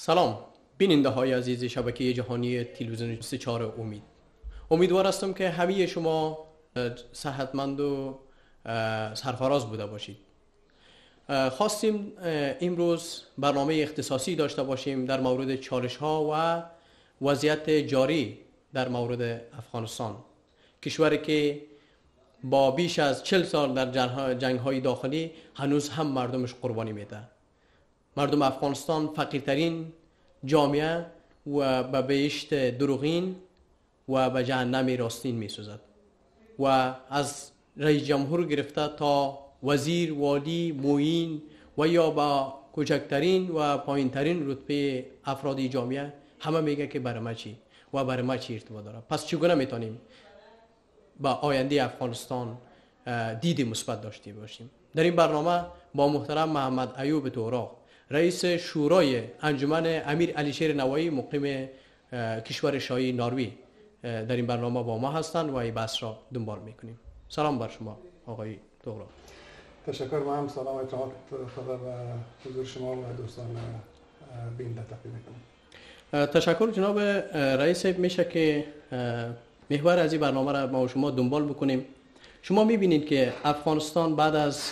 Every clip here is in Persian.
سلام بیننده های عزیز شبکه جهانی تلویزیون 34 امیدوار هستم که همه شما صحتمند و سرفراز بوده باشید. خواستیم امروز برنامه اختصاصی داشته باشیم در مورد چالش ها و وضعیت جاری در مورد افغانستان، کشوری که با بیش از 40 سال در جنگ های داخلی هنوز هم مردمش قربانی میده. مردم افغانستان فقیرترین جامعه و به بهشت دروغین و به جهنم راستین می سوزد و از رئیس جمهور گرفته تا وزیر، والی، معین و یا با کوچکترین و پایینترین رتبه افراد جامعه همه میگه که برای ما چی و برای ما چی ارتباط داره. پس چگونه میتونیم با آینده افغانستان دید مثبت داشته باشیم؟ در این برنامه با محترم محمد ایوب توراق، رئیس شورای انجمن امیر علیشیر نوایی مقیم کشور شاهی نروژ، در این برنامه با ما هستند و این بحث را دنبال میکنیم. سلام بر شما آقای توراق. تشکر. من هم سلام و اتحاد خدا و حضور شما و دوستان بیننده تقدیم میکنم. تشکر جناب رئیس. میشه که محور از این برنامه را ما و شما دنبال بکنیم. شما میبینید که افغانستان بعد از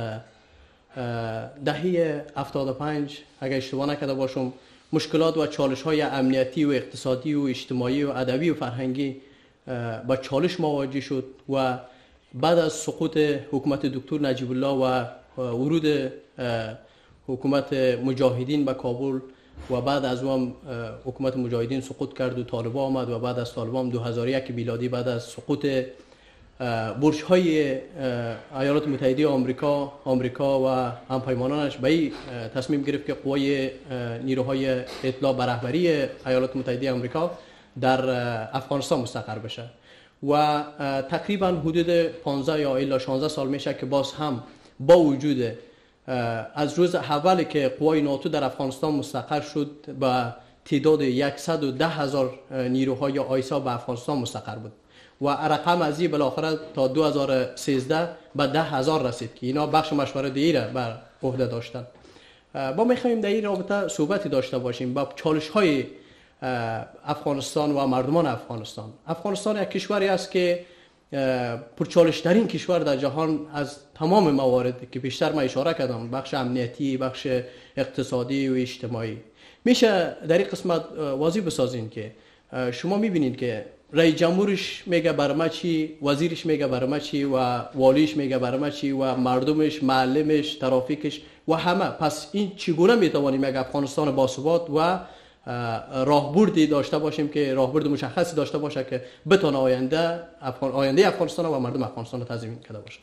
دهه 75 اگر اشتباه نکرده باشم مشکلات و چالش های امنیتی و اقتصادی و اجتماعی و ادبی و فرهنگی با چالش مواجه شد و بعد از سقوط حکومت دکتر نجیب الله و ورود حکومت مجاهدین به کابل و بعد از اون حکومت مجاهدین سقوط کرد و طالبان آمد و بعد از طالبان 2001 میلادی بعد از سقوط برج های ایالات متحده آمریکا و همپیمانانش به این تصمیم گرفت که قوای نیروهای اطلاع به رهبری ایالات متحده آمریکا در افغانستان مستقر بشه و تقریبا حدود 15 یا الا 16 سال میشه که باز هم با وجود از روز اولی که قوای ناتو در افغانستان مستقر شد با تعداد 110,000 نیروهای آیسا به افغانستان مستقر بود و رقم از این بالاخره تا 2013 به 10,000 رسید که اینا بخش مشورت دیگه را بر عهده داشتن. ما میخوایم در این رابطه صحبتی داشته باشیم با چالش های افغانستان و مردمان افغانستان. افغانستان یک کشوری است که پرچالش ترین کشور در جهان از تمام موارد که بیشتر ما اشاره کردم، بخش امنیتی، بخش اقتصادی و اجتماعی. میشه در این قسمت واضح بسازین که شما میبینید که رئیس جمهورش میگه برای چی، وزیرش میگه برای چی و والیش میگه برای چی و مردمش، معلمش، ترافیکش و همه. پس این چگونه میتوانیم یک افغانستان باثبات و راهبردی داشته باشیم که راهبرد مشخصی داشته باشه که بتونه آینده افغانستان و مردم افغانستان رو تضمین کرده باشه؟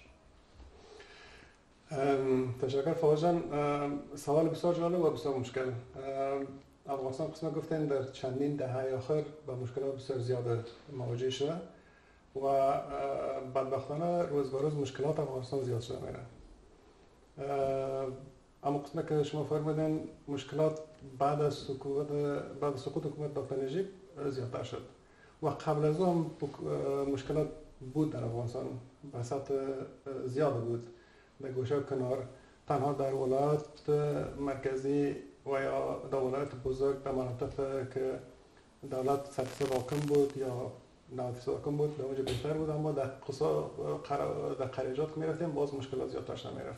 تشکر فواز جان. سوال بسیار جالب و بسیار مشکل. افغانستان قسمت گفتن در چندین دهه اخیر با مشکلات بسیار زیاده مواجه شده و بدبختانه روز به روز مشکلات افغانستان زیاد شده میره. اما قسمت که شما فرمودین مشکلات بعد از سقوط حکومت دکتر نجیب زیادتر شد و قبل از اون مشکلات بود در افغانستان به سطح زیاده بود در گوشه کنار، تنها در ولایات مرکزی و یا در ولایت بزرگ در مناطق که دولت 100% حاکم بود یا 90% حاکم بود در اونجا بهتر بود، اما در قریجات میرفتیم باز مشکلات زیادتر شده میرفت.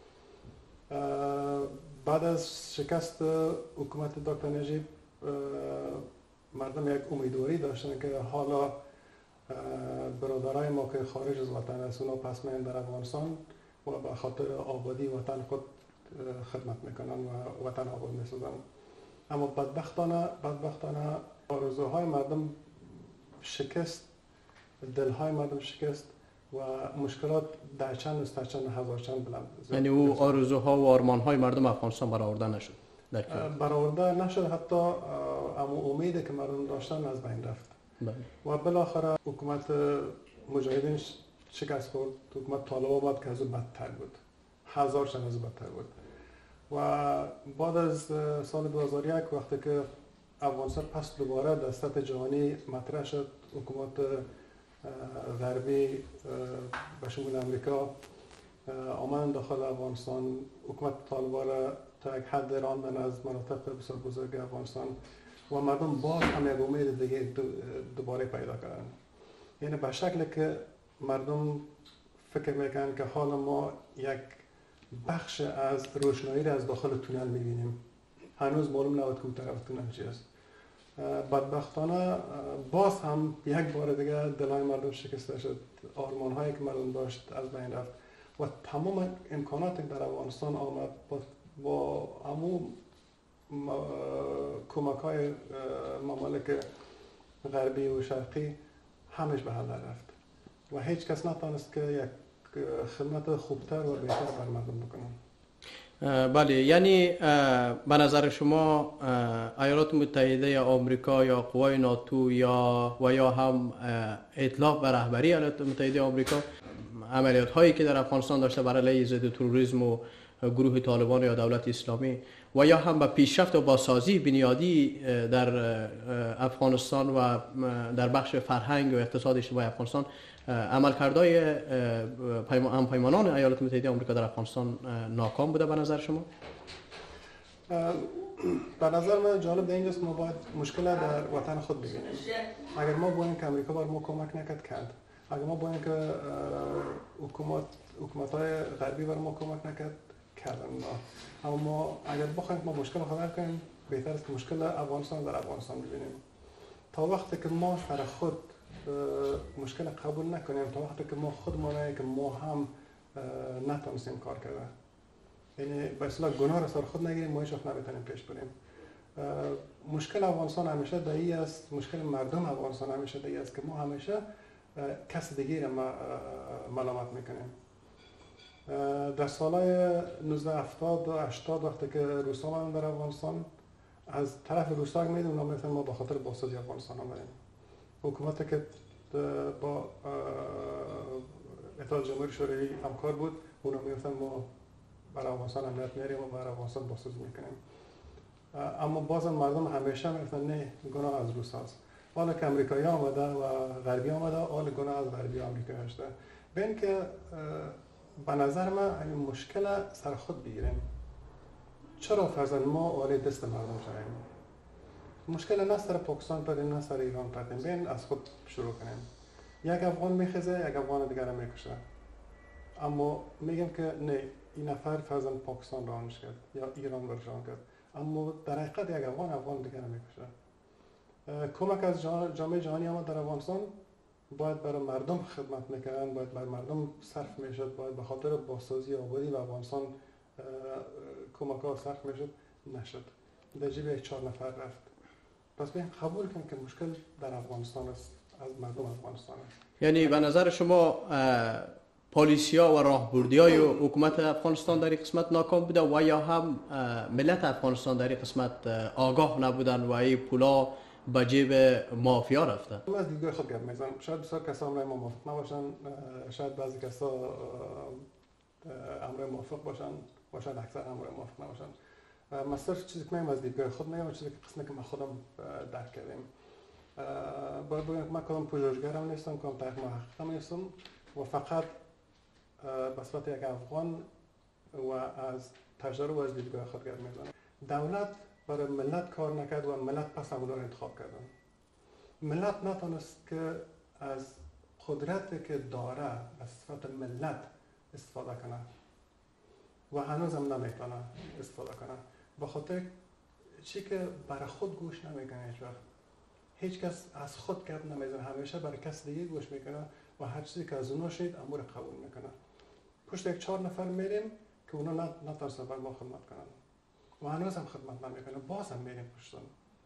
بعد از شکست حکومت دکتر نجیب مردم یک امیدواری داشتن که حالا برادرای ما که خارج از وطن هستند اونا پس میان در افغانستان و به خاطر آبادی وطن خود خدمت میکنن و وطن آباد میسازن. اما بدبختانه آرزوهای مردم شکست، دلهای مردم شکست و مشکلات در چند هزار چند بلند. یعنی او آرزوها و آرمانهای مردم افغانستان برآورده نشد. برآورده نشد، حتی اما امیدی که مردم داشتن از بین رفت. و بالاخره حکومت مجاهدین شکست خورد، حکومت طالبان آمد که از او بدتر بود، هزار چند از بدتر بود. و بعد از سال 2001 وقتی که افغانستان پس دوباره در سطح جهانی مطرح شد، حکومت غربی به شمول امریکا آمدن داخل افغانستان، حکومت طالبان را تا یک حد راندن از مناطق بسیار بزرگ افغانستان و مردم باز هم یک امید دیگه دوباره پیدا کردن. یعنی به شکلی که مردم فکر میکنن که حال ما یک بخش از روشنایی را از داخل تونل میبینیم. هنوز معلوم نبود که اون طرف تونل چی است. بدبختانه باز هم یک بار دیگه دلای مردم شکسته شد، آرمان هایی که مردم داشت از بین رفت و تمام امکاناتی در افغانستان آمد با همون کمک های ممالک غربی و شرقی همش به هدر رفت و هیچ کس نتوانست که یک خدمت خوبتر و بهتر بر مردم بکنن. بله، یعنی به نظر شما ایالات متحده آمریکا یا قوای ناتو یا هم ائتلاف و رهبری ایالات متحده آمریکا عملیات هایی که در افغانستان داشته برای علیه ضد تروریسم و گروه طالبان یا دولت اسلامی و یا هم به پیشرفت و بازسازی بنیادی در افغانستان و در بخش فرهنگ و اقتصاد اجتماعی افغانستان عملکردهای همپیمانان ایالات متحده آمریکا در افغانستان ناکام بوده به نظر شما؟ به نظر من جالب اینجاست که ما باید مشکل در وطن خود ببینیم. اگر ما باید که امریکا بر ما کمک نکرد، اگر ما باید که حکومت‌های غربی بر ما کمک نکرد کردن، اما اگر بخوایم ما مشکل خود حل کنیم بهتر است که مشکل افغانستان در افغانستان ببینیم. تا وقتی که ما سر خود مشکل قبول نکنیم، تا وقتی که ما خودمونه که ما هم نتونستیم کار کردن، یعنی به اصطلاح گناه را سر خود نگیریم، ما هیچ وقت نمیتونیم پیش بریم. مشکل افغانستان همیشه دایی است، مشکل مردم افغانستان همیشه دایی است که ما همیشه کس دیگه را ملامت میکنیم. در سالهای 1970 و 80 وقتی که روسا آمدن در افغانستان، از طرف روسا میدونم ما به خاطر بازسازی افغانستان آمدیم. حکومتی که با اتحاد جماهیر شوروی همکار بود، اونا میگفتن ما برای افغانستان امنیت میاریم و برای افغانستان بازسازی میکنیم. اما بازم مردم همیشه میگفتن نه، گناه از روساست. حالا که امریکایی آمده و غربی آمده، حالا گناه از غربی و امریکایی هسته. ببین که به نظر من این مشکل سر خود بگیریم. چرا فرضاً ما اولی دست مردم شویم؟ مشکل نه سر پاکستان پردیم نه سر ایران پردیم. بین از خود شروع کنیم. یک افغان میخزه، یک افغان دیگر میکشه. اما میگم که نه، این نفر فرضاً پاکستان رانش کرد یا ایران برش ران کرد، اما در حقیقت یک افغان دیگر میکشه. کمک از جامعه جهانی آمد در افغانستان، باید برای مردم خدمت میکردن، باید برای مردم صرف میشد، باید به خاطر بازسازی آبادی و افغانستان کمک ها صرف میشد، نشد. در جیب 4 نفر رفت. پس بیاین قبول کنیم که مشکل در افغانستان است، از مردم افغانستان است. یعنی به نظر شما پالیسی‌ها و راهبردی‌های حکومت افغانستان در این قسمت ناکام بوده و یا هم ملت افغانستان در این قسمت آگاه نبودن و این پولا به جیب مافیا رفته؟ من از دیدگاه خود گپ میزنم. شاید بسیار کسا امرای ما موافق نباشن، شاید بعضی کسا امرای موافق باشن و شاید اکثر امرای موافق نباشن. من صرف چیزی که میگم از دیدگاه خود میگم، چیزی که قسمی که من خودم درک کردم. باید بگم که من کدام پژوهشگرم نیستم، کدام تحقیق محققم نیستم و فقط به صورت یک افغان و از تجربه و از دیدگاه خود گپ میزنم. دولت برای ملت کار نکرد و ملت پس اونا رو انتخاب کردن. ملت نتونست که از قدرتی که داره به صفت ملت استفاده کنه و هنوز هم نمیتونه استفاده کنه، به خاطر چی که برای خود گوش نمیکنه. هیچ وقت هیچ کس از خود گپ نمیزنه، همیشه برای کس دیگه گوش میکنه و هر چیزی که از اونا شید امور قبول میکنه. پشت یک 4 نفر میریم که اونا نتونستن بر ما خدمت کنن و هنوز هم خدمت نمیکنه، باز هم میریم پشتون.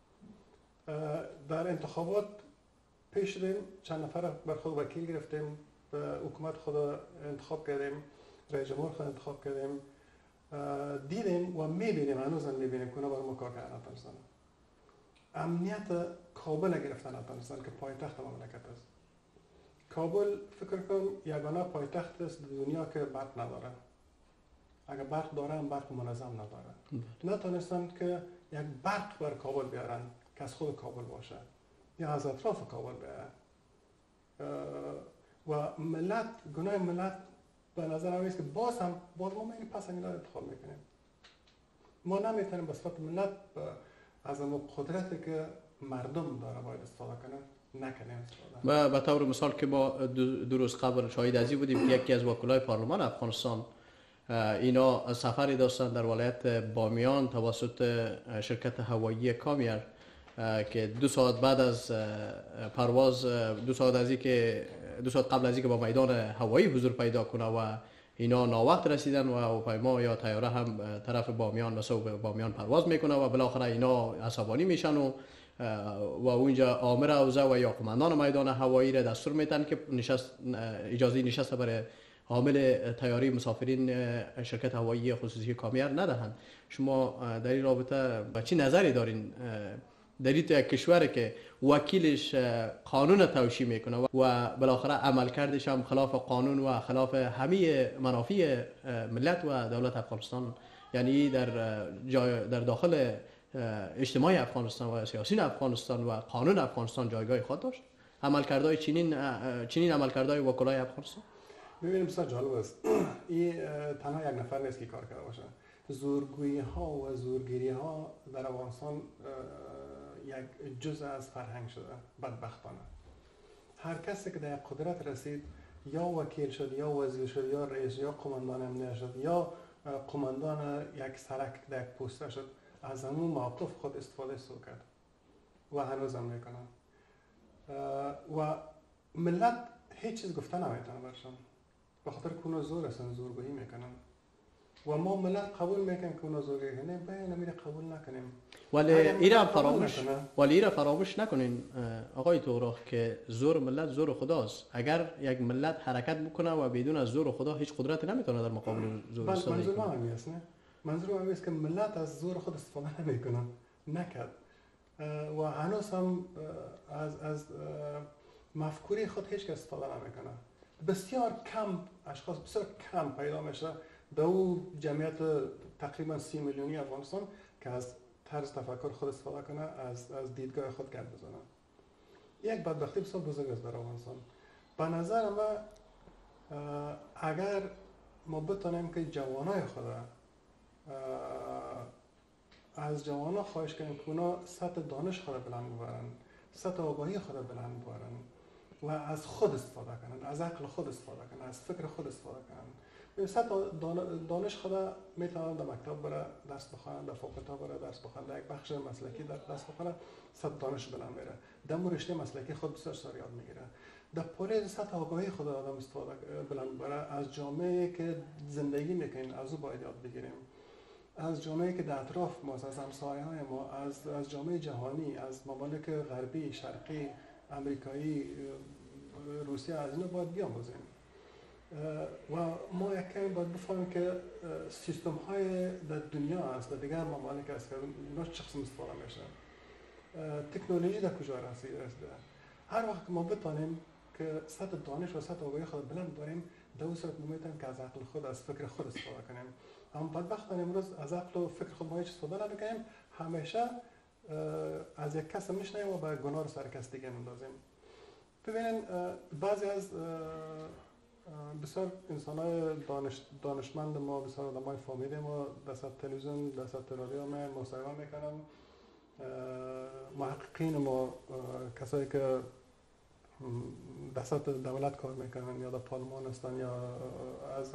در انتخابات پیش شدیم، چند نفر بر خود وکیل گرفتیم، حکومت خود انتخاب کردیم، رئیس جمهور خود انتخاب کردیم، دیدیم و میبینیم، هنوز هم میبینیم که اونا بر ما کار کردن نتونستن. امنیت کابل گرفتن نتونستن که پایتخت مملکت است. کابل فکر کنم یگانه پایتخت است دنیا که برق نداره. اگر برق داره هم برق منظم نداره. نتونستن که یک برق بر کابل بیارن که از خود کابل باشه یا از اطراف کابل بیارن. و ملت، گناه ملت به نظر آمد که باز ما میگیم پس اینا رو انتخاب میکنیم. ما نمیتونیم به صورت ملت از اون قدرتی که مردم داره باید استفاده کنه نکنیم استفاده. و به طور مثال که ما دو روز قبل شاهد ازی بودیم که یکی از وکلای پارلمان افغانستان اینا سفری داشتن در ولایت بامیان توسط شرکت هوایی کامیر که 2 ساعت بعد از پرواز 2 ساعت قبل از اینکه با میدان هوایی حضور پیدا کنه و اینا ناوقت رسیدن و هواپیما یا طیاره هم طرف بامیان و صوب بامیان پرواز میکنه و بالاخره اینا عصبانی میشن و اونجا آمر اوضاع و یا قماندان میدان هوایی را دستور میدن که اجازه نشست برای حامل طیاره مسافرین شرکت هوایی خصوصی کامیر ندهند. شما در این رابطه با چی نظری دارین؟ در این کشوری که وکیلش قانون توشیح میکنه و بالاخره عملکردش هم خلاف قانون و خلاف همه منافع ملت و دولت افغانستان، یعنی در داخل اجتماع افغانستان و سیاسیون افغانستان و قانون افغانستان جایگاه خود داشت. عملکردهای چنین عملکردهای وکلای افغانستان ببینیم بسیار جالب است. این تنها یک نفر نیست که کار کرده باشه. زورگویی ها و زورگیری ها در افغانستان یک جزء از فرهنگ شده بدبختانه. هر کسی که در قدرت رسید یا وکیل شد یا وزیر شد یا رئیس یا قماندان امنیت شد یا قماندان یک سرک در یک پوسته شد، از همون موقف خود استفاده سو کرد و هنوز هم میکنن و ملت هیچ چیز گفته نمیتونه برشان به خاطر که اونا زور هستن، زورگویی میکنن و ما ملت قبول میکنیم که اونا زورگویی کنیم، باید نمیره قبول نکنیم. ولی ایره فراموش نکنین آقای توغراق که زور ملت زور خداست. اگر یک ملت حرکت بکنه و بدون از زور خدا هیچ قدرتی نمیتونه در مقابل زور استفاده کنه. منظور من هست نه؟ منظور من است که ملت از زور خود استفاده نمیکنه، نکرد و هنوز هم از مفکوری خود هیچ کس استفاده نمیکنه. بسیار کم اشخاص بسیار کم پیدا میشه در او جمعیت تقریبا 30 میلیونی افغانستان که از طرز تفکر خود استفاده کنه، از دیدگاه خود گپ بزنه. یک بدبختی بسیار بزرگ است در افغانستان. به نظر من اگر ما بتونیم که جوانای خود از جوانا خواهش کنیم که اونا سطح دانش خود بلند ببرن، سطح آگاهی خود بلند ببرن و از خود استفاده کنن، از عقل خود استفاده کنن، از فکر خود استفاده کنن. سطح دانش خود میتونن در مکتب بره درس بخونن، در فاکولته بره درس بخونن، در یک بخش مسلکی درس بخونن، سطح دانش بلند میره. در رشته مسلکی خود بسیار سر یاد میگیره. در پاره سطح آگاهی خود آدم استفاده بلند بره، از جامعه که زندگی میکنیم از او باید یاد بگیریم. از جامعه که در اطراف ماست، از همسایه‌های ما، از جامعه جهانی، از ممالک غربی، شرقی، امریکایی، روسیه، از اینا باید بیاموزیم و ما یک کمی باید بفهمیم که سیستم های در دنیا هست، در دیگر ممالک هست که اینا چه قسم استفاده میشه، تکنولوژی در کجا رسیده. هر وقت که ما بتانیم که سطح دانش و سطح آگاهی خود بلند داریم، در اون صورت نمیتونیم که از عقل خود، از فکر خود استفاده کنیم. اما بدبختانه امروز از عقل و فکر خود ما هیچ استفاده نمیکنیم، همیشه از یک کس میشنیم و به گناه سر کس دیگه میندازیم. ببینید بعضی از بسیار انسان‌های دانشمند ما، بسیار آدم‌های فامیلی ما در سطح تلویزیون، در سطح رادیو مصاحبه میکنن. محققین ما، کسایی که در سطح دولت کار میکنن یا در پارلمان هستن یا از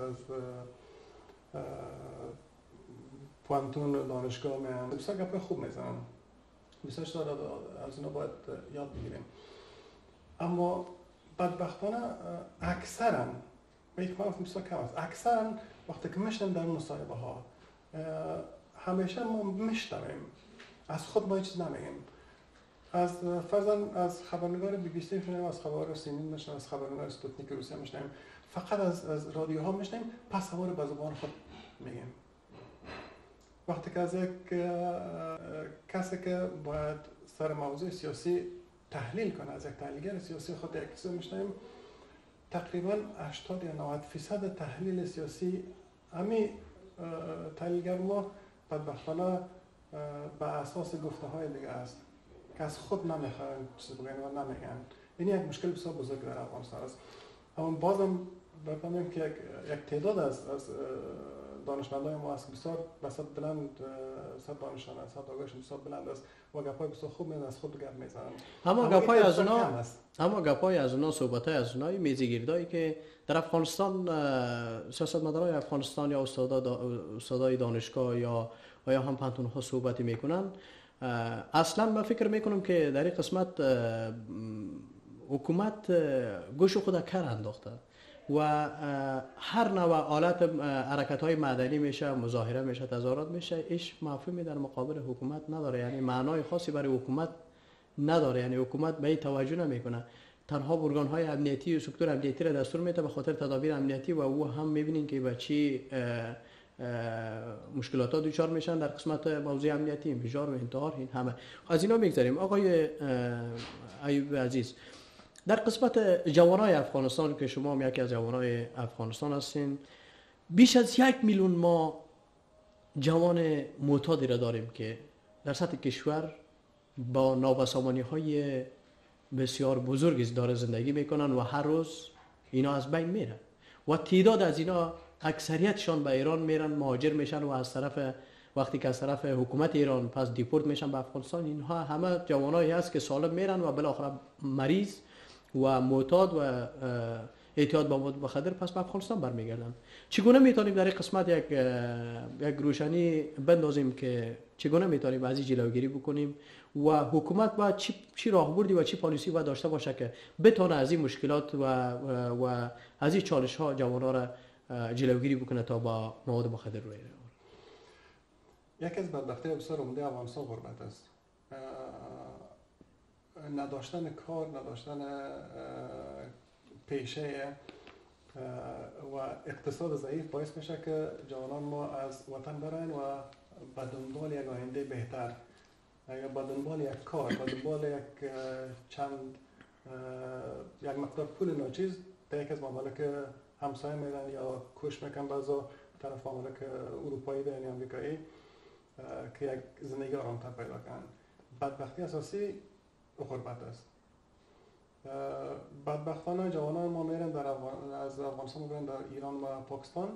پوانتون دانشگاه میان، بسیار گپای خوب میزنن. بسیار چیزا از اینا باید یاد بگیریم. اما بدبختانه اکثرا یک مفهوم بسیار کم است. اکثرا وقتی که میشنیم در مصاحبه ها همیشه ما میشنویم، از خود ما هیچ نمیگیم. از فرضاً از خبرنگار بی بی سی میشنویم، از خبرنگار CNN میشنویم، از خبرنگار اسپوتنیک روسیه میشنویم، فقط از رادیوها میشنویم، پس همون رو به زبان خود میگیم. وقتی که از یک کسی که باید سر موضوع سیاسی تحلیل کنه، از یک تحلیلگر سیاسی خود یک کسی میشنویم، تقریباً 80 یا 90% تحلیل سیاسی همی تحلیلگر ما بدبختانه به اساس گفته های دیگه است که از خود نمیخوان چیز بگن و نمیگن. این یک مشکل بسیار بزرگ در افغانستان است. اما بازم بفهمیم که یک تعداد از دانشمندای ما است بسیار بسیار بلند، صد دانشانه، صد آگاهشون بسیار بلند است و گپای بسیار خوب میزنن، از خود گپ میزنن. اما گپای از اونا صحبتای از اونای میزگیردایی که در افغانستان سیاستمدارای افغانستان یا استادای دانشگاه یا هم پانتون ها صحبتی میکنن، اصلا من فکر میکنم که در این قسمت حکومت گوش خود کر انداخته و هر نوع حالت حرکت های مدنی میشه، مظاهره میشه، تظاهرات میشه، ایش مفهومی در مقابل حکومت نداره، یعنی معنای خاصی برای حکومت نداره، یعنی حکومت به این توجه نمیکنه. تنها ارگان های امنیتی و سکتور امنیتی را دستور میده به خاطر تدابیر امنیتی و او هم میبینین که به چی مشکلات ها دچار میشن در قسمت موضوع امنیتی، انفجار و انتحار، این همه از اینا میگذاریم. آقای ایوب عزیز، در قسمت جوانای افغانستان که شما هم یکی از جوانای افغانستان هستین، بیش از 1 میلیون ما جوان معتادی را داریم که در سطح کشور با نابسامانی های بسیار بزرگی داره زندگی میکنن و هر روز اینا از بین میرن و تعداد از اینا اکثریتشان به ایران میرن، مهاجر میشن و از طرف وقتی که از طرف حکومت ایران پس دیپورت میشن به افغانستان، اینها همه جوانایی هست که سالم میرن و بالاخره مریض و معتاد و اعتیاد به مواد مخدر پس به افغانستان برمیگردن. چگونه میتونیم در این قسمت یک روشنی بندازیم که چگونه میتونیم از این جلوگیری بکنیم و حکومت باید چی راهبردی و چی پالیسی باید داشته باشه که بتونه از این مشکلات و از این چالش ها جوانان را جلوگیری بکنه تا با مواد مخدر روی یکی از بدبختی بسیار عمده افغانستان غربت است. نداشتن کار، نداشتن پیشه و اقتصاد ضعیف باعث میشه که جوانان ما از وطن برن و به دنبال یک آینده بهتر، یا به دنبال یک کار، به دنبال یک مقدار پول ناچیز در یک از ممالک همسایه میرن یا کوشش میکنن بعضا طرف ممالک اروپایی یا امریکایی که یک زندگی آرامتر پیدا کنن. بدبختی اساسی غربت است. بدبختانه جوانان ما میرن از افغانستان میرن در ایران و پاکستان،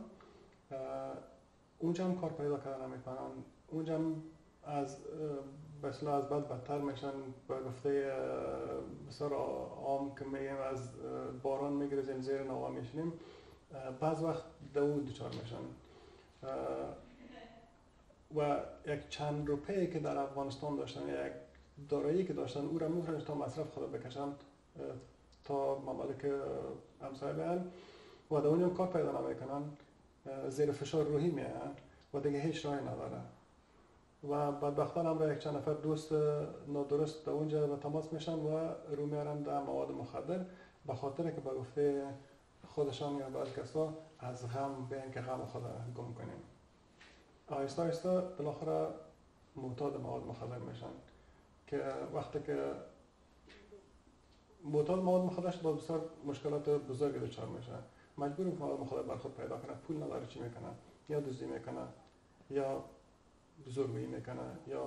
اونجا هم کار پیدا کردن نمیکنن، اونجا هم از بد بدتر میشن. به گفته بسیار عام که میگیم از باران میگریزیم زیر نوا میشنیم، بعض وقت دو دچار میشن و یک چند روپیه که در افغانستان داشتن، یک دارایی که داشتن، او را میفرستن تا مصرف خود بکشن تا ممالک همسایه بیان و در اونجا کار پیدا نمیکنن، زیر فشار روحی میان و دیگه هیچ راهی نداره و بدبختانه هم یک چند نفر دوست نادرست در اونجا به تماس میشن و رو میارن در مواد مخدر به خاطر که به گفته خودشان یا بعض کسا از غم بیان که غم خود گم کنیم. آهسته آهسته بالاخره معتاد مواد مخدر میشن که وقتی که معتاد مواد مخدر شد با بسیار مشکلات بزرگی دچار میشه، مجبور که مواد مخدر بر خود پیدا کنه، پول نداره چی میکنه، یا دزدی میکنه یا زورگویی میکنه یا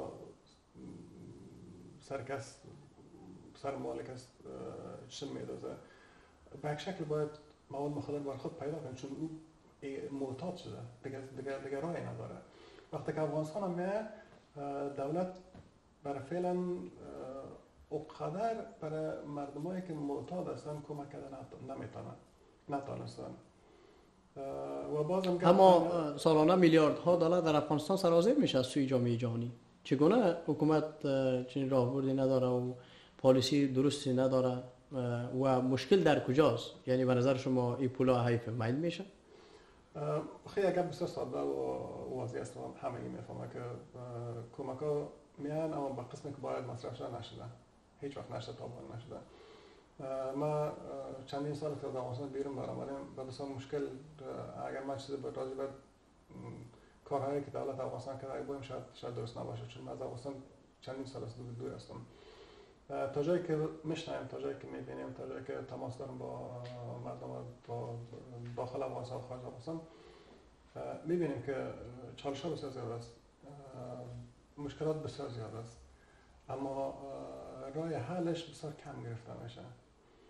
سر مالک است چشم میدازه. به یک شکل باید مواد مخدر بر خود پیدا کنه چون او معتاد شده، دیگه راهی نداره. وقتی که افغانستان هم میاد دولت برای فعلا اقدر برای مردمایی که معتاد هستن کمک کردن نتانستن و بازم اما سالانه میلیاردها دلار در افغانستان سرازیر میشه از سوی جامعه جهانی. چگونه حکومت چنین راهبردی نداره و پالیسی درستی نداره و مشکل در کجاست؟ یعنی به نظر شما این پولا حیف میل میشه؟ خیلی اگر بسیار ساده و واضح است و همگی میفهمه که کمک ها میان اما به قسمی که باید مصرف شده نشده، هیچ وقت نشده، تا باید نشده. ما چندین سال که از افغانستان بیرون برآمدیم و بسیار مشکل، اگر من چیزی راجع به کارهایی که دولت افغانستان کرده بودیم شاید درست نباشه چون من از افغانستان چندین سال است دور هستم. تا جایی که میشنویم، تا جایی که میبینیم، تا جایی که تماس دارم با مردم با داخل افغانستان و خارج افغانستان، میبینیم که چالش‌ها بسیار زیاد است، مشکلات بسیار زیاد است، اما راه حلش بسیار کم گرفته میشه.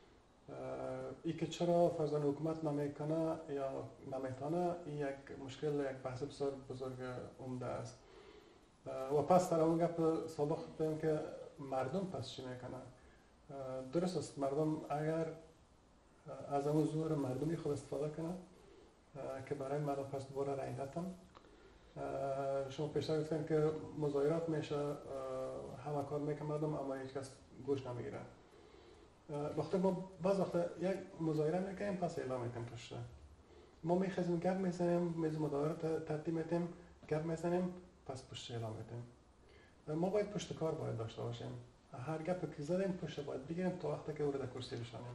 ای که چرا فرزان حکومت نمیکنه یا نمیتونه این یک مشکل، یک بحث بسیار بزرگ عمده است. و پس در اون گپ سابق گفتم که مردم پس چی میکنه. درست است، مردم اگر از اون زور مردمی خود استفاده کنه که برای مردم پس دوباره رای ندن. شما پیشتر گفتن که مظاهرات میشه، همه کار میکنه مردم، اما هیچ کس گوش نمیگیره. وقتی ما بعض وقتا یک مظاهره میکنیم پس اعلام میکنیم پشت. ما میخوایم گپ میزنیم، میز مظاهرات ترتیب میدیم، گپ میزنیم، پس پشت اعلام میدیم. ما باید پشت کار باید داشته باشیم. هر گپ که زدیم پشت باید بگیریم تا وقتی که او رو در کرسی بشانیم.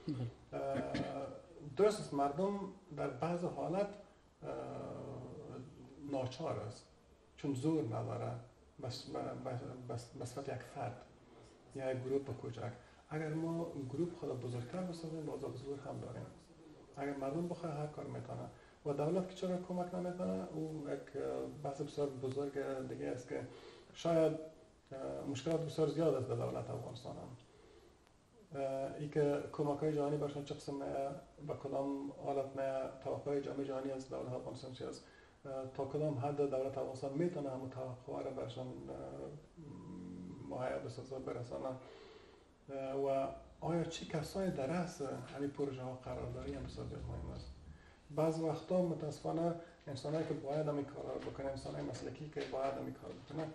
درست است، مردم در بعض حالت ناچار است چون زور نداره، بس یک فرد یا یک گروه کوچک. اگر ما گروه خود بزرگتر بسازیم باز زور هم داریم. اگر مردم بخواه هر کار میتونه و دولت که چرا کمک نمیتونه، او یک بحث بسیار بزرگ دیگه است که شاید مشکلات بسیار زیاد است در دولت افغانستان هم. ای که کمک های جهانی برشان چه قسم با کدام حالت نه، توقع های جامعه جهانی از دولت افغانستان چی است، تا کدام حد دولت افغانستان میتونه همون توقع را برشان مهیا بسازه برسانه و آیا چه کسایی در رأس همین پروژه ها قرار داری هم بسیار مهم است. بعض وقتا متاسفانه انسانایی که باید همین کار را بکنه، انسانای مسلکی که باید همین کار بکنه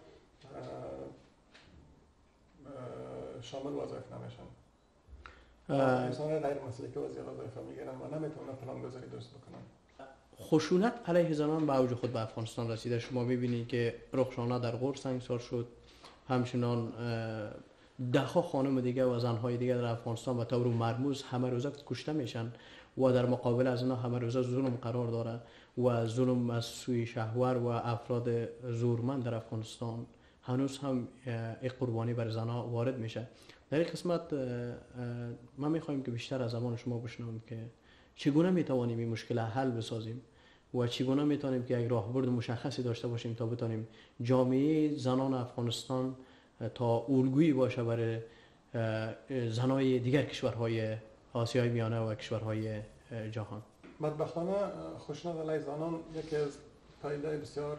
شامل وظایف نمیشن. انسانای غیر مسلکی وظایف میگیرن و نمیتونن پلان گذاری درست بکنن. خشونت علیه زنان به اوج خود به افغانستان رسیده. شما میبینید که رخشانه در غور سنگسار شد، همچنان دهها خانم دیگه و زنهای دیگه در افغانستان به طور مرموز همه روزه کشته میشن و در مقابل از اینا همه روزه ظلم قرار داره و ظلم از سوی شهور و افراد زورمند در افغانستان هنوز هم این قربانی بر زنها وارد میشه. در این قسمت ما میخوایم که بیشتر از زمان شما بشنویم که چگونه میتوانیم این مشکل حل بسازیم و چگونه میتونیم که یک راهبرد مشخصی داشته باشیم تا بتونیم جامعه زنان افغانستان تا الگویی باشه برای زنای دیگر کشورهای آسیای میانه و کشورهای جهان. بدبختانه خشونت علیه زنان یکی از پدیده بسیار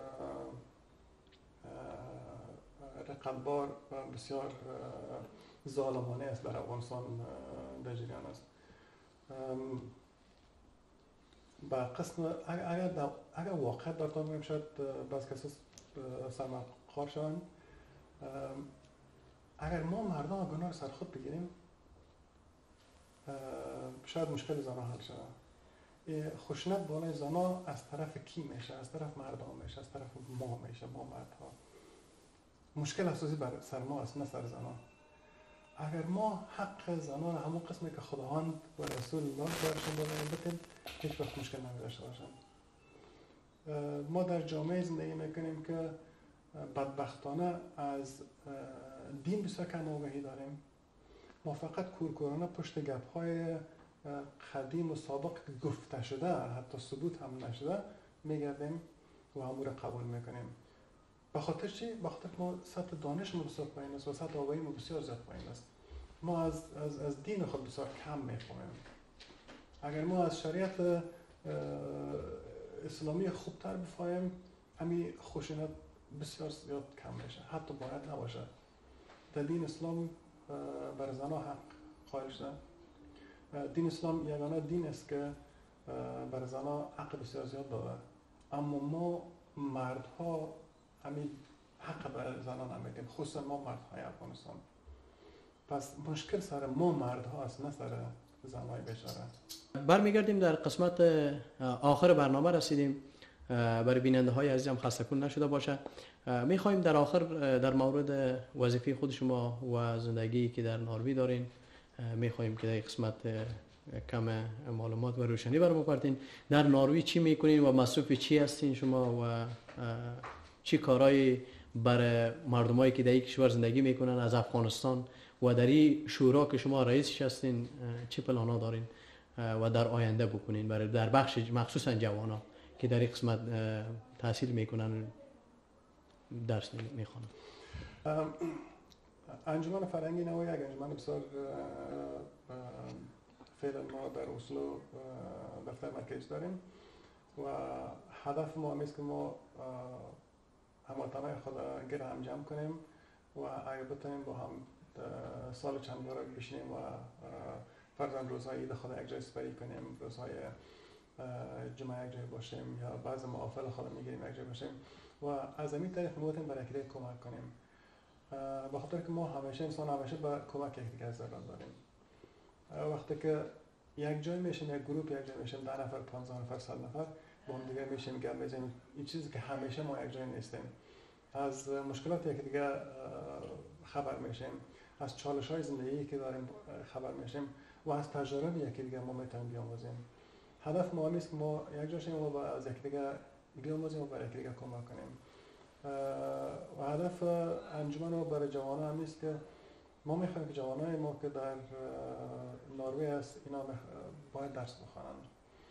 رقتبار و بسیار ظالمانه است در افغانستان در جریان است. با قسم اگر واقع دارتان میگم شاید بعض کسی سرمخوار شوند، اگر ما مردم گناه سر خود بگیریم شاید مشکل زنها حل شود. خشونت بالای زنها از طرف کی میشه؟ از طرف مردم میشه، از طرف ما میشه، ما مردها. مشکل اساسی بر سر ما است، نه سر زنها. اگر ما حق زنان همون قسمی که خداوند و رسول الله برشون بدیم هیچ وقت مشکل نمیداشته باشن. ما در جامعه زندگی میکنیم که بدبختانه از دین بسیار کم آگاهی داریم. ما فقط کورکورانه پشت گپ‌های قدیم و سابق که گفته شده، حتی ثبوت هم نشده، میگردیم و همون رو قبول میکنیم. به خاطر چی؟ به خاطر ما سطح دانش ما بسیار پایین است و سطح آگاهی ما بسیار زیاد پایین است. ما از دین خود بسیار کم میفهمیم. اگر ما از شریعت اسلامی خوبتر بفهمیم، همین خشونت بسیار زیاد کم میشه. حتی باید نباشه. در دین اسلام بر زنها حق قائل شده. دین اسلام یگانه دین است که بر زنها حق بسیار زیاد داده. اما ما مردها همین حق بر زنان نمیدیم، خصوصا ما مردهای افغانستان. پس مشکل سر ما مردها است، نه سر زنهای بیچاره. برمیگردیم در قسمت آخر برنامه رسیدیم. برای بیننده های عزیزم خسته کن نشده باشه. میخوایم در آخر در مورد وظیفه خود شما و زندگی که در ناروی دارین میخوایم که در قسمت کم معلومات و روشنی برام بپرتین. در ناروی چی میکنین و مصروف چی هستین شما و چی کارهایی برای مردمایی که در این کشور زندگی میکنن از افغانستان و در این شورا که شما رئیسش هستین چه پلانا دارین و در آینده بکنین برای در بخش مخصوصا جوانا که در این قسمت تحصیل میکنن درس میخوانن؟ انجمن فرهنگی نوای یک انجمن بسیار فعلا ما در اسلو دفتر مرکزی داریم و هدف ما همیست که ما هموطنهای خود گره هم جمع کنیم و اگه بتونیم با هم سال چند بار بشینیم و فرضاً روزهای عید خود یک جای سپری کنیم، روزهای جمعه یک جای باشیم یا بعض محافل خود میگیریم یک جای باشیم و از این طریق میتونیم برای یکی کمک کنیم. به خاطر که ما همیشه انسان همیشه به کمک یکدیگر ضرورت داریم. وقتی که یک جای میشیم، یک گروه یک جای میشیم، 10 نفر، 15 نفر، 100 نفر با هم دیگه میشیم گپ میزنیم، این چیزی که همیشه ما یک جای نیستیم. از مشکلات یکدیگر خبر میشیم، از چالش‌های زندگی که داریم خبر میشیم و از تجارب یکدیگر ما میتونیم بیاموزیم. هدف ما نیست که ما یک جا شیم و از یکدیگر بیاموزیم و برای یکدیگر کمک کنیم. و هدف انجمن رو برای جوانان هم نیست که ما میخوایم که جوانای ما که در نروژ است اینا باید درس بخوانند،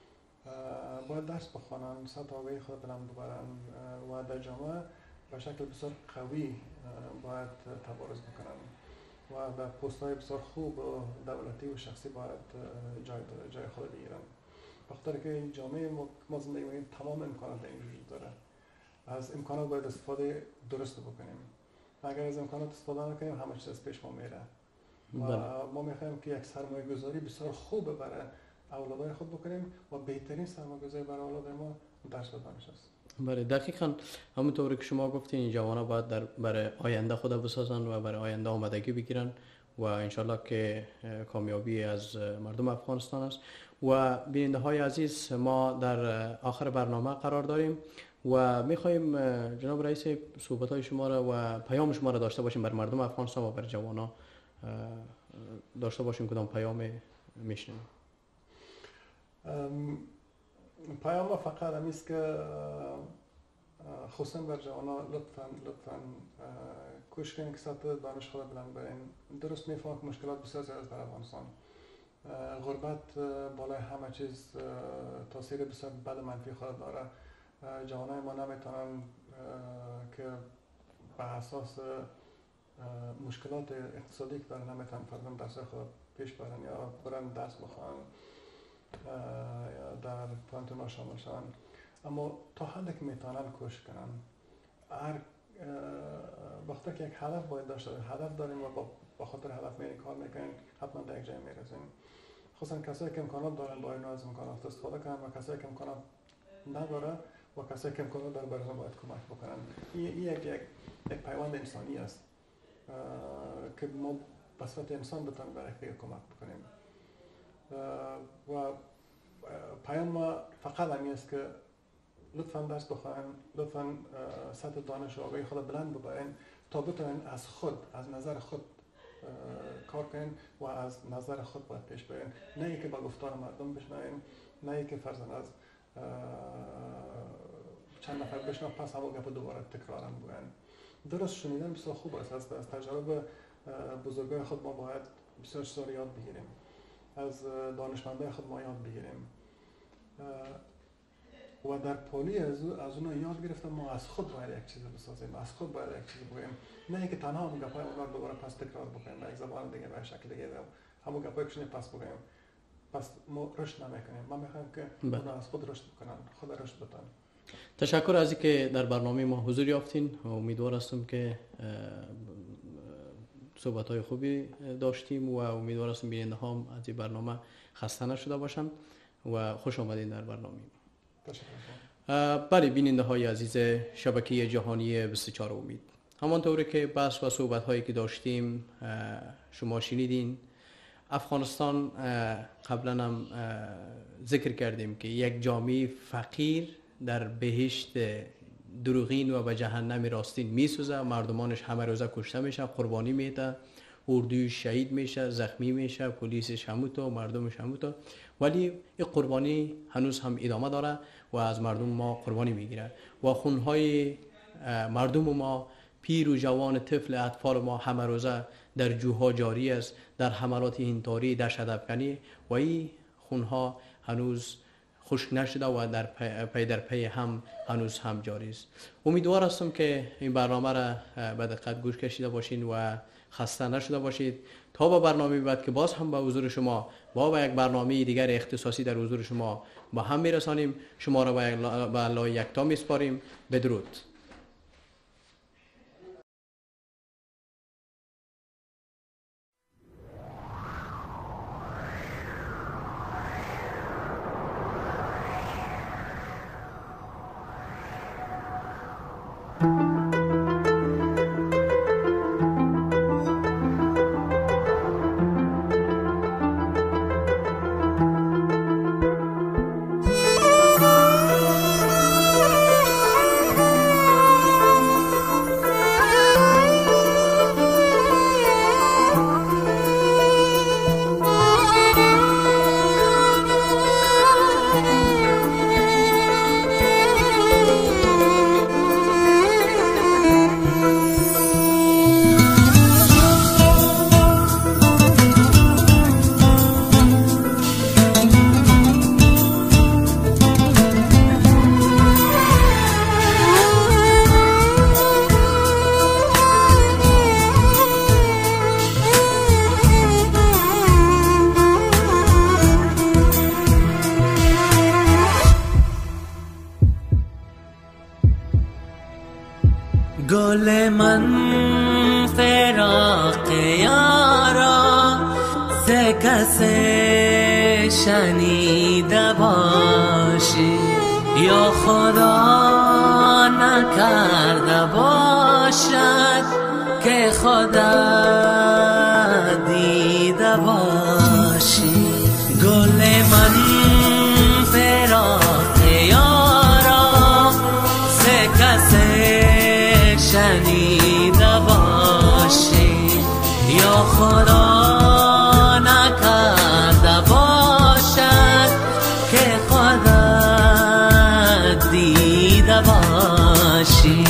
باید درس بخوانند، سطح آگاهی خود بلند ببرن و در جامعه به شکل بسیار قوی باید تبارز بکنن و در پست‌های بسیار خوب و دولتی و شخصی باید جای خود بگیرن. بخاطر که این جامعه ما زندگی می‌کنیم تمام امکانات در این وجود داره. از امکانات باید استفاده درست بکنیم. اگر از امکانات استفاده نکنیم همه چیز از پیش ما میره. و ما می‌خوایم که یک سرمایه‌گذاری بسیار خوب برای اولادای خود بکنیم و بهترین سرمایه‌گذاری برای اولاد ما درس و دانش است. بله دقیقاً همونطوری که شما گفتین این جوانان باید برای آینده خود بسازن و برای آینده آمادگی بگیرن و انشالله که کامیابی از مردم افغانستان است. و بیننده های عزیز ما در آخر برنامه قرار داریم و میخوایم جناب رئیس صحبت های شما را و پیام شما را داشته باشیم بر مردم افغانستان و بر جوانان داشته باشیم. کدام پیام میشنیم؟ پیام فقط همیست که خصوصا بر جوانان لطفاً کوشش کنید که سطح دانش خود بلند برین. درست میفهمم که مشکلات بسیار زیاد است در افغانستان. غربت بالای همه چیز تاثیر بسیار بد منفی خود داره. جوانای ما نمیتونن که به اساس مشکلات اقتصادی که دارن نمیتونن فرضاً درس خود پیش برن یا برن درس بخوان در پانتونا شامل شدن. اما تا حدی که میتونن کوشش کنن. هر وقتی که یک هدف باید داشته باشیم، هدف داریم و با خاطر هدف میریم کار میکنیم، حتما در یک جای میرسیم. خصوصا کسایی که امکانات دارن باید از امکانات استفاده کنن و کسایی که امکانات نداره و کسایی که امکانات دارن براشون باید کمک بکنن. این یک پیوند انسانی است که ما به صورت انسان بتونیم برای دیگه کمک بکنیم. و پیام ما فقط همین است که لطفاً درس بخواین، لطفاً سطح دانش و آگاهی خود بلند ببرین تا بتونین از خود، از نظر خود کار کنین و از نظر خود باید پیش برین. نه اینکه با گفتار مردم بشنوین، نه اینکه فرضاً از چند نفر بشنو پس همون گپ دوباره تکرارم بگن. درست شنیدن بسیار خوب است. از تجربه بزرگای خود ما باید بسیار یاد بگیریم. از دانشمندای خود ما یاد بگیریم. و در پولی از اونها یاد گرفتم ما از خود باید یک چیز بسازیم، از خود باید یک چیز بگیم. نه اینکه تنها همون گپای اونها رو دوباره پس تکرار بکنیم به یک زبان دیگه به شکل دیگه همون گپای کشنه پس بگیم. پس ما رشد نمیکنیم. ما میخوایم که اونها از خود رشد بکنن، خود رشد بتن. تشکر از اینکه در برنامه ما حضور یافتین. امیدوار هستم که صحبت‌های خوبی داشتیم و امیدوار هستم بیننده ها هم از این برنامه خسته نشده باشند و خوش آمدین در برنامه. بله بیننده های عزیز شبکه جهانی 24 امید، همانطوری که بحث و صحبت هایی که داشتیم شما شنیدین. افغانستان قبلا هم ذکر کردیم که یک جامعه فقیر در بهشت دروغین و به جهنم راستین میسوزه. مردمانش همه روزه کشته میشه، قربانی میده، اردوی شهید میشه، زخمی میشه، پلیسش همونطور، مردمش همونطور. ولی این قربانی هنوز هم ادامه داره و از مردم ما قربانی میگیره و خونهای مردم ما، پیر و جوان، طفل، اطفال ما همه روزه در جوها جاری است، در حملات انتحاری، در شدفکنی و این خونها هنوز خشک نشده و در پی در پی هم هنوز هم جاری است. امیدوار هستم که این برنامه را به دقت گوش کشیده باشین و خسته نشده باشید. تا با برنامه بعد که باز هم به حضور شما با یک برنامه دیگر اختصاصی در حضور شما با هم میرسانیم. شما را به الله یکتا میسپاریم. بدرود. گل من فراق یارا سه کس شنیده باشی یا خدا نکرده باشد که خدا دیده باشی. گل من فراق یارا سه کس شنیده باشی یا خدا نکرده باشد که خدا دیده باشی.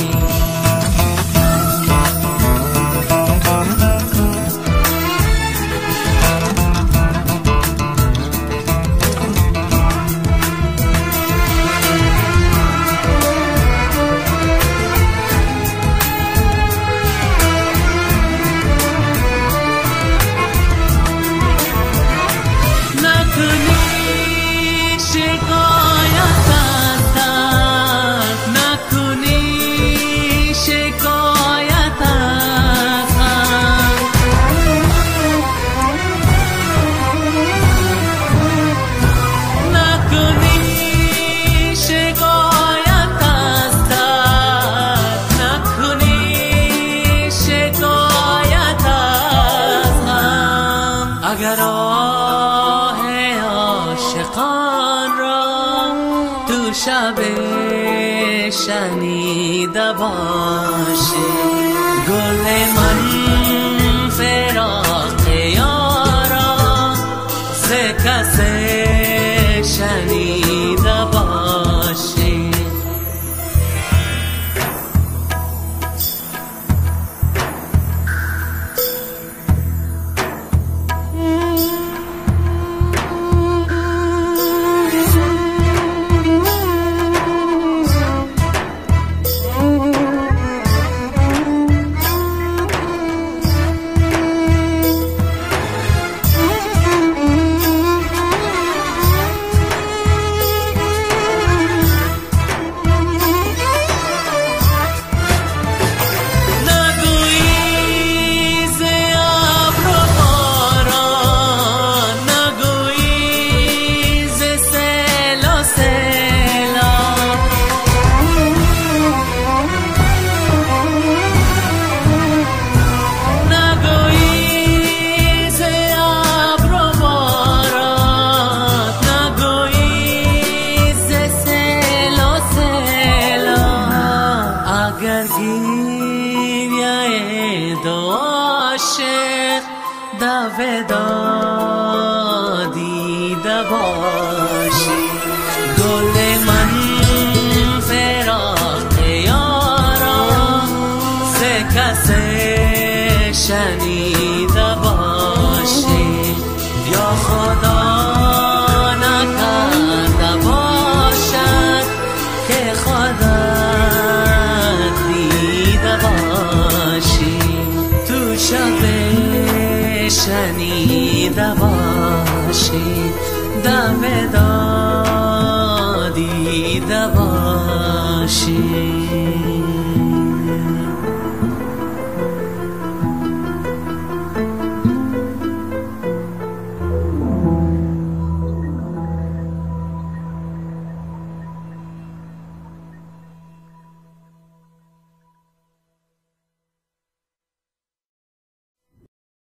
اگر آه عاشقان را تو شب شنیده باشی. گل من فراق یارا سه کس شنیده باشی. ودا دیده باشی. گل من فراق یارا سه کس شنیده باشی یا خدا نکرده باشی خودت دیده باشی، تو شب شنیده باشی، دم دادیده باشی.